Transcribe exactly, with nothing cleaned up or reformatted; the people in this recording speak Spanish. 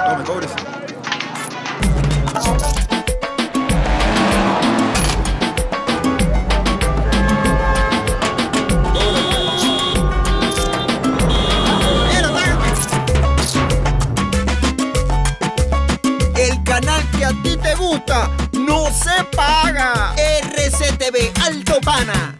No me cobres. El canal que a ti te gusta no se paga. R C T V Alto Pana.